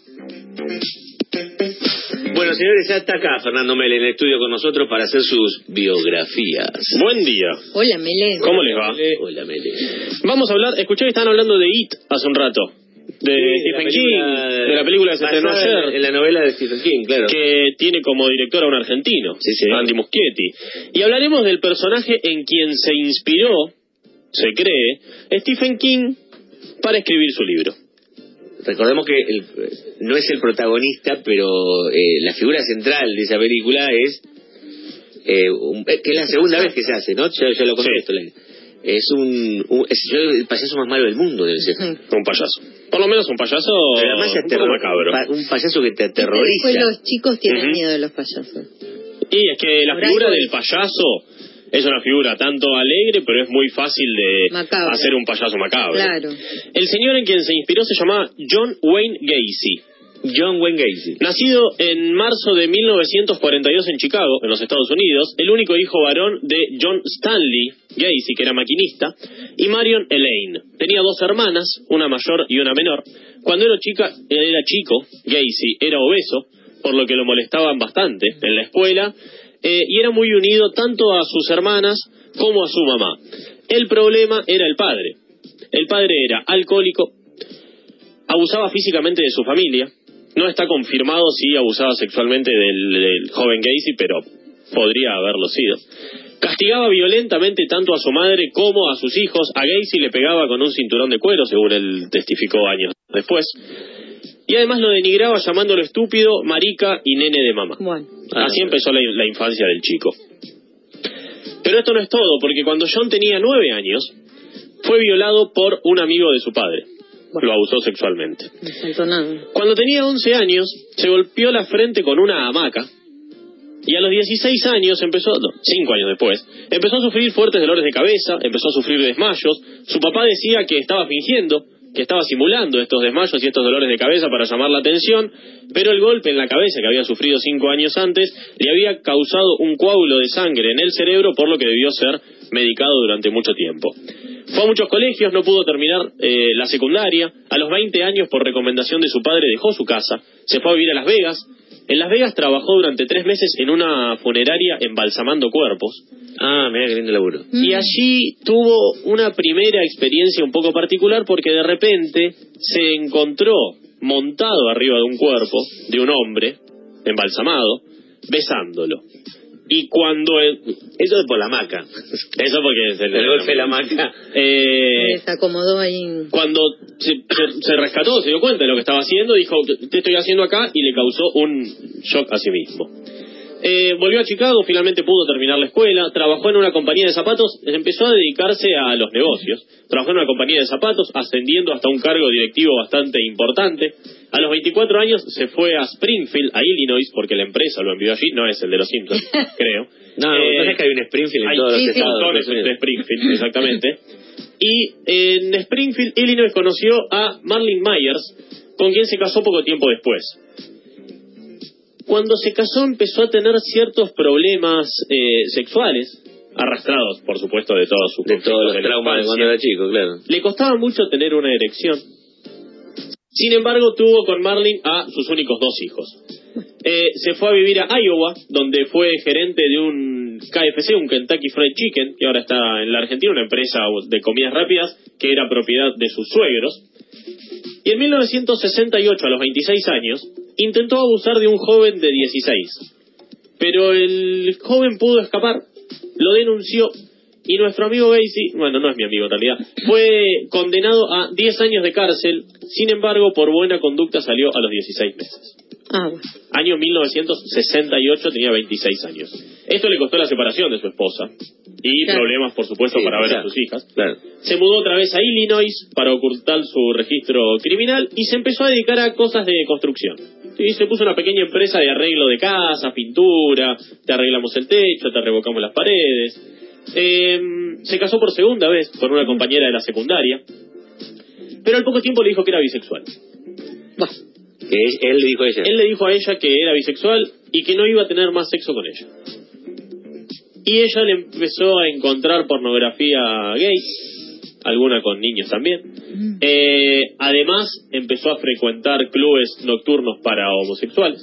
Bueno, señores, ya está acá Fernando Mele en el estudio con nosotros para hacer sus biografías. Buen día. Hola, Mele. ¿Cómo les va? Hola, Mele. Vamos a hablar, escuché que estaban hablando de It hace un rato. De Stephen King, de la película que se estrenó ayer. En la novela de Stephen King, claro. Que tiene como director a un argentino, Andy Muschietti. Y hablaremos del personaje en quien se inspiró, se cree, Stephen King para escribir su libro. Recordemos que no es el protagonista, pero la figura central de esa película es que es la segunda vez que se hace, ¿no? Yo lo contesto. Sí. Es el payaso más malo del mundo, debe ser. Un payaso. Por lo menos un payaso macabro. Un payaso que te aterroriza. Después los chicos tienen miedo de los payasos. Y es que la figura del payaso es una figura tanto alegre, pero es muy fácil de hacer un payaso macabro. Claro. El señor en quien se inspiró se llamaba John Wayne Gacy. John Wayne Gacy. Nacido en marzo de 1942 en Chicago, en los Estados Unidos, el único hijo varón de John Stanley Gacy, que era maquinista, y Marion Elaine. Tenía dos hermanas, una mayor y una menor. Cuando era chico, Gacy era obeso, por lo que lo molestaban bastante en la escuela, y era muy unido tanto a sus hermanas como a su mamá. El problema era el padre. El padre era alcohólico, abusaba físicamente de su familia. No está confirmado si abusaba sexualmente del joven Gacy, pero podría haberlo sido. Castigaba violentamente tanto a su madre como a sus hijos. A Gacy le pegaba con un cinturón de cuero, según él testificó años después. Y además lo denigraba llamándolo estúpido, marica y nene de mamá. Bueno. Así empezó la infancia del chico. Pero esto no es todo, porque cuando John tenía 9 años, fue violado por un amigo de su padre. Lo abusó sexualmente. Cuando tenía 11 años, se golpeó la frente con una hamaca. Y a los 16 años 5 años después, empezó a sufrir fuertes dolores de cabeza, empezó a sufrir desmayos. Su papá decía que estaba fingiendo, que estaba simulando estos desmayos y estos dolores de cabeza para llamar la atención, pero el golpe en la cabeza que había sufrido 5 años antes le había causado un coágulo de sangre en el cerebro, por lo que debió ser medicado durante mucho tiempo. Fue a muchos colegios, no pudo terminar la secundaria. A los 20 años, por recomendación de su padre, dejó su casa, se fue a vivir a Las Vegas. En Las Vegas trabajó durante 3 meses en una funeraria embalsamando cuerpos. Mirá qué lindo laburo. Y allí tuvo una primera experiencia un poco particular, porque de repente se encontró montado arriba de un cuerpo de un hombre embalsamado, besándolo. Y cuando eso es por la hamaca. Eso porque es el golpe de la hamaca. Se acomodó ahí. Cuando se rescató, se dio cuenta de lo que estaba haciendo, dijo, ¿qué estoy haciendo acá? Y le causó un shock a sí mismo. Volvió a Chicago, finalmente pudo terminar la escuela, trabajó en una compañía de zapatos, empezó a dedicarse a los negocios, trabajó en una compañía de zapatos, ascendiendo hasta un cargo directivo bastante importante. A los 24 años se fue a Springfield, a Illinois, porque la empresa lo envió allí, no es el de los Simpsons, creo. No es que hay un Springfield en todos los estados. De Springfield, exactamente. Y en Springfield, Illinois, conoció a Marlene Myers, con quien se casó poco tiempo después. Cuando se casó empezó a tener ciertos problemas sexuales, arrastrados, por supuesto, de todos los traumas de cuando era chico, claro. Le costaba mucho tener una erección. Sin embargo, tuvo con Marlene a sus únicos 2 hijos. Se fue a vivir a Iowa, donde fue gerente de un KFC, un Kentucky Fried Chicken, que ahora está en la Argentina, una empresa de comidas rápidas que era propiedad de sus suegros. Y en 1968, a los 26 años, intentó abusar de un joven de 16. Pero el joven pudo escapar, lo denunció, y nuestro amigo Gacy, bueno, no es mi amigo en realidad, fue condenado a 10 años de cárcel. Sin embargo, por buena conducta salió a los 16 meses. Bueno. Año 1968, tenía 26 años. Esto le costó la separación de su esposa y problemas, por supuesto, para ver a sus hijas. Se mudó otra vez a Illinois para ocultar su registro criminal y se empezó a dedicar a cosas de construcción. Y se puso una pequeña empresa de arreglo de casas, pintura, te arreglamos el techo, te revocamos las paredes. Se casó por segunda vez con una compañera de la secundaria, pero al poco tiempo le dijo que era bisexual. Él le dijo a ella. Él le dijo a ella que era bisexual y que no iba a tener más sexo con ella. Y ella le empezó a encontrar pornografía gay alguna con niños también. Además, empezó a frecuentar clubes nocturnos para homosexuales.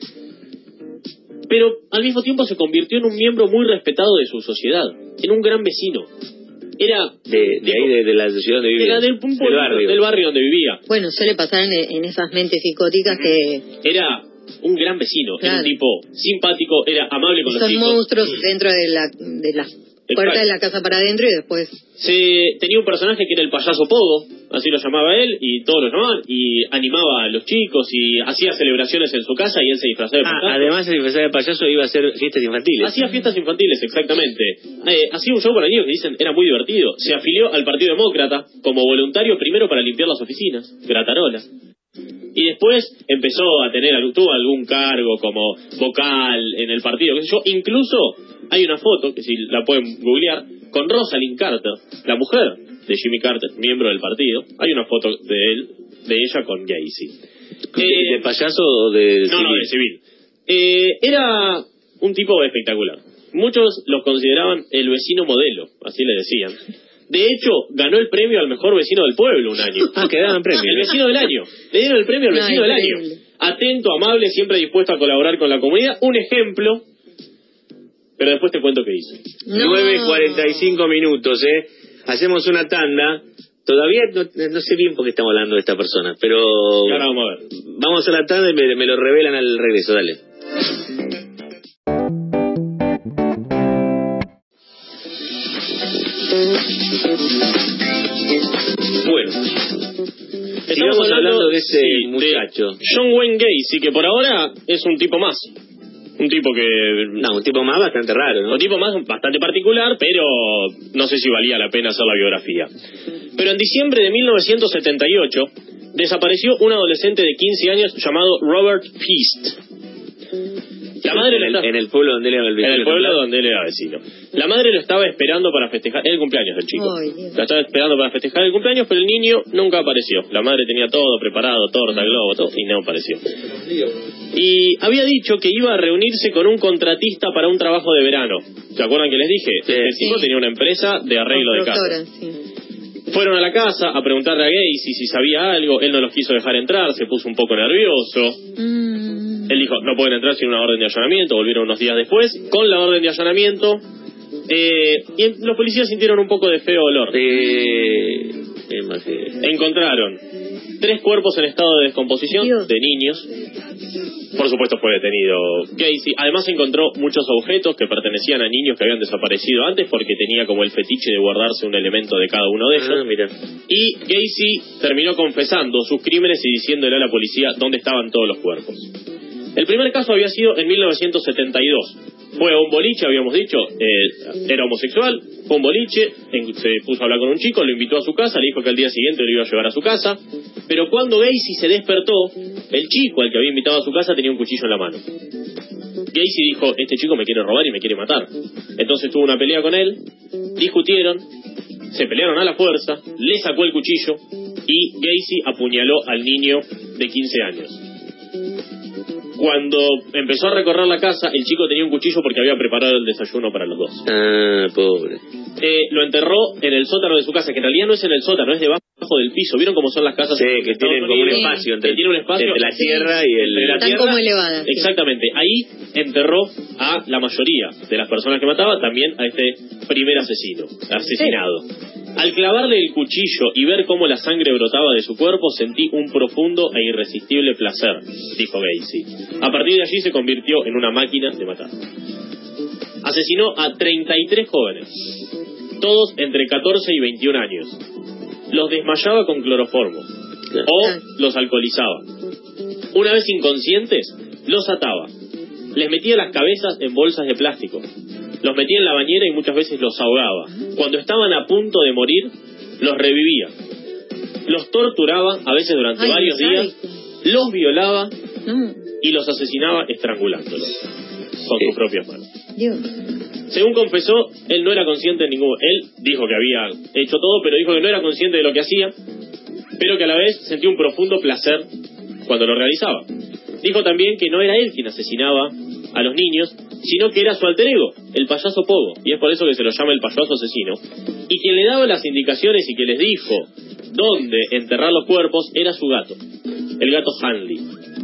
Pero al mismo tiempo se convirtió en un miembro muy respetado de su sociedad, en un gran vecino. Era de la ciudad donde vivía. Era del barrio donde vivía. Bueno, suele pasar en esas mentes psicóticas que... Era un gran vecino, claro. Era un tipo simpático, era amable con los chicos. Son monstruos dentro de la puerta de la casa para adentro y después... Tenía un personaje que era el payaso Pogo, así lo llamaba él, y todos lo llamaban, y animaba a los chicos, y hacía celebraciones en su casa, y él se disfrazaba de payaso. Además, el disfrazado de payaso iba a hacer fiestas infantiles. Hacía fiestas infantiles, exactamente. Hacía un show para niños que dicen era muy divertido. Se afilió al Partido Demócrata como voluntario primero para limpiar las oficinas, gratarola. Y después empezó a tuvo algún cargo como vocal en el partido, qué sé yo. Incluso hay una foto, que si la pueden googlear, con Rosalind Carter, la mujer de Jimmy Carter, miembro del partido. Hay una foto de ella con Gacy. ¿De payaso o de civil? No, de civil. Era un tipo espectacular. Muchos los consideraban el vecino modelo, así le decían. De hecho, ganó el premio al mejor vecino del pueblo un año. Que daban premio. El vecino del año. Le dieron el premio al vecino del año. Atento, amable, siempre dispuesto a colaborar con la comunidad. Un ejemplo, pero después te cuento qué hizo. 9:45 minutos, Hacemos una tanda. Todavía no sé bien por qué estamos hablando de esta persona, pero... Y ahora vamos a ver. Vamos a la tanda y me lo revelan al regreso, dale. Bueno, estamos hablando de ese muchacho. De John Wayne Gacy, que por ahora es un tipo más. Un tipo un tipo más bastante raro, ¿no? Un tipo más bastante particular, pero no sé si valía la pena hacer la biografía. Pero en diciembre de 1978 desapareció un adolescente de 15 años llamado Robert Feast. La madre en el pueblo donde él era vecino. En el pueblo donde él era vecino. La madre lo estaba esperando para festejar el cumpleaños del chico. La estaba esperando para festejar el cumpleaños, pero el niño nunca apareció. La madre tenía todo preparado, torta, globo, todo, y no apareció. Y había dicho que iba a reunirse con un contratista para un trabajo de verano. ¿Se acuerdan que les dije? El chico tenía una empresa de arreglo de casa. Fueron a la casa a preguntarle a Gacy si sabía algo. Él no los quiso dejar entrar, se puso un poco nervioso. Él dijo, no pueden entrar sin una orden de allanamiento. Volvieron unos días después con la orden de allanamiento. Y los policías sintieron un poco de feo olor. Encontraron 3 cuerpos en estado de descomposición de niños. Por supuesto fue detenido Gacy. Además encontró muchos objetos que pertenecían a niños que habían desaparecido antes, porque tenía como el fetiche de guardarse un elemento de cada uno de ellos. Mira. Y Gacy terminó confesando sus crímenes y diciéndole a la policía dónde estaban todos los cuerpos. El primer caso había sido en 1972. Fue a un boliche, habíamos dicho, era homosexual, fue a un boliche, se puso a hablar con un chico, lo invitó a su casa, le dijo que al día siguiente lo iba a llevar a su casa, pero cuando Gacy se despertó, el chico al que había invitado a su casa tenía un cuchillo en la mano. Gacy dijo, este chico me quiere robar y me quiere matar. Entonces tuvo una pelea con él, discutieron, se pelearon a la fuerza, le sacó el cuchillo y Gacy apuñaló al niño de 15 años. Cuando empezó a recorrer la casa, el chico tenía un cuchillo porque había preparado el desayuno para los dos. Pobre. Lo enterró en el sótano de su casa, que en realidad no es en el sótano, es debajo del piso. ¿Vieron cómo son las casas? Sí, que tienen como un espacio entre la tierra y el... Están como elevadas. Exactamente. Ahí enterró a la mayoría de las personas que mataba, también a este primer asesinado. Al clavarle el cuchillo y ver cómo la sangre brotaba de su cuerpo, sentí un profundo e irresistible placer, dijo Gacy. A partir de allí se convirtió en una máquina de matar. Asesinó a 33 jóvenes, todos entre 14 y 21 años. Los desmayaba con cloroformo o los alcoholizaba. Una vez inconscientes, los ataba. Les metía las cabezas en bolsas de plástico. Los metía en la bañera y muchas veces los ahogaba. Cuando estaban a punto de morir, los revivía. Los torturaba, a veces durante varios días, los violaba y los asesinaba estrangulándolos con sus propias manos. Según confesó, él no era consciente de ningún... Él dijo que había hecho todo, pero dijo que no era consciente de lo que hacía, pero que a la vez sentía un profundo placer cuando lo realizaba. Dijo también que no era él quien asesinaba a los niños, sino que era su alter ego, el payaso Pogo, y es por eso que se lo llama el payaso asesino. Y quien le daba las indicaciones y que les dijo dónde enterrar los cuerpos era su gato, el gato Hanley.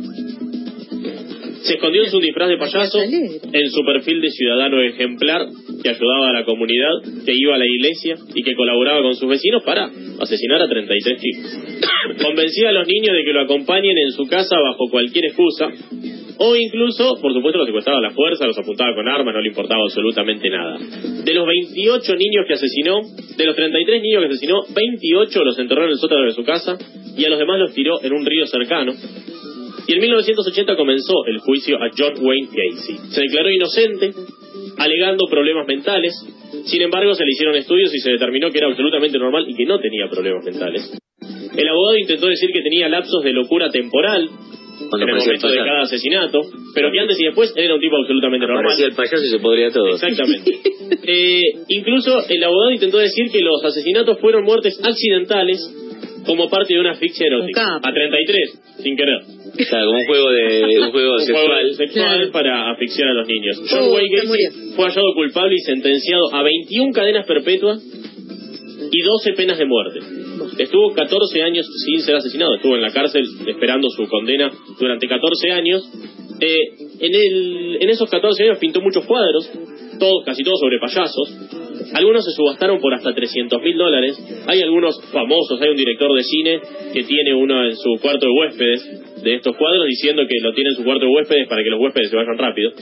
Se escondió en su disfraz de payaso, en su perfil de ciudadano ejemplar que ayudaba a la comunidad, que iba a la iglesia y que colaboraba con sus vecinos para asesinar a 33 chicos. Convencía a los niños de que lo acompañen en su casa bajo cualquier excusa, o incluso, por supuesto, los secuestraba a la fuerza, los apuntaba con armas, no le importaba absolutamente nada. De los 28 niños que asesinó, de los 33 niños que asesinó, 28 los enterró en el sótano de su casa y a los demás los tiró en un río cercano. Y en 1980 comenzó el juicio a John Wayne Gacy. Se declaró inocente, alegando problemas mentales. Sin embargo, se le hicieron estudios y se determinó que era absolutamente normal y que no tenía problemas mentales. El abogado intentó decir que tenía lapsos de locura temporal en el momento de cada asesinato, pero que antes y después él era un tipo absolutamente normal. Parecía el payaso y se podría todo. Exactamente. Incluso el abogado intentó decir que los asesinatos fueron muertes accidentales como parte de una asfixia erótica. A 33, sin querer. Claro, como un juego sexual. Claro. Para asfixiar a los niños. John Wayne Gacy fue hallado culpable y sentenciado a 21 cadenas perpetuas y 12 penas de muerte. Estuvo 14 años sin ser asesinado. Estuvo en la cárcel esperando su condena durante 14 años. En esos 14 años pintó muchos cuadros, casi todos sobre payasos. Algunos se subastaron por hasta $300.000. Hay algunos famosos, hay un director de cine que tiene uno en su cuarto de huéspedes de estos cuadros, diciendo que lo tiene en su cuarto de huéspedes para que los huéspedes se vayan rápido.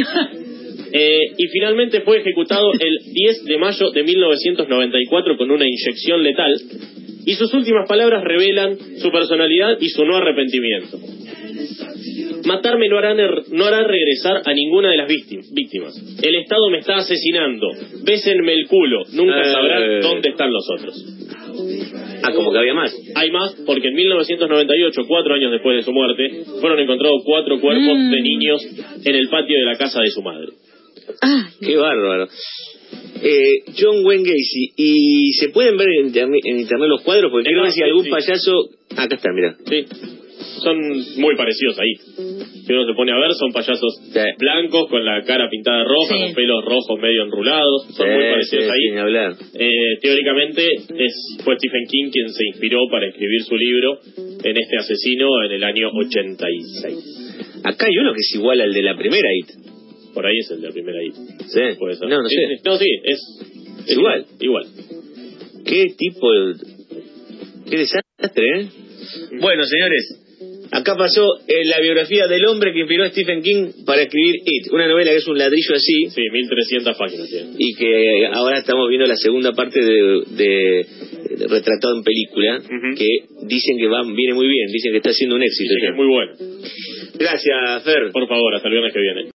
Y finalmente fue ejecutado el 10 de mayo de 1994 con una inyección letal, y sus últimas palabras revelan su personalidad y su no arrepentimiento. Matarme no hará regresar a ninguna de las víctimas. El Estado me está asesinando. Bésenme el culo. Nunca sabrán dónde están los otros. Como que había más. Hay más, porque en 1998, 4 años después de su muerte, fueron encontrados 4 cuerpos de niños en el patio de la casa de su madre. Qué bárbaro. John Wayne Gacy. ¿Y se pueden ver en internet los cuadros? Porque quiero ver si algún payaso... Acá está, mira. Sí. Son muy parecidos ahí. Si uno se pone a ver, son payasos blancos con la cara pintada roja, con pelos rojos medio enrulados. Son muy parecidos ahí. Sin hablar. Teóricamente fue Stephen King quien se inspiró para escribir su libro en este asesino en el año 86. Acá hay uno que es igual al de la primera IT. Por ahí es el de la primera IT. Sí. ¿Puede ser? No sé. No, sí, es igual. Igual. Qué tipo... Qué desastre, ¿eh? Bueno, señores, acá pasó la biografía del hombre que inspiró a Stephen King para escribir It, una novela que es un ladrillo así. Sí, 1300 páginas tiene. Y que ahora estamos viendo la segunda parte de retratado en película, que dicen que viene muy bien, dicen que está siendo un éxito. Dicen que es muy bueno. Gracias, Fer. Por favor, hasta el viernes que viene.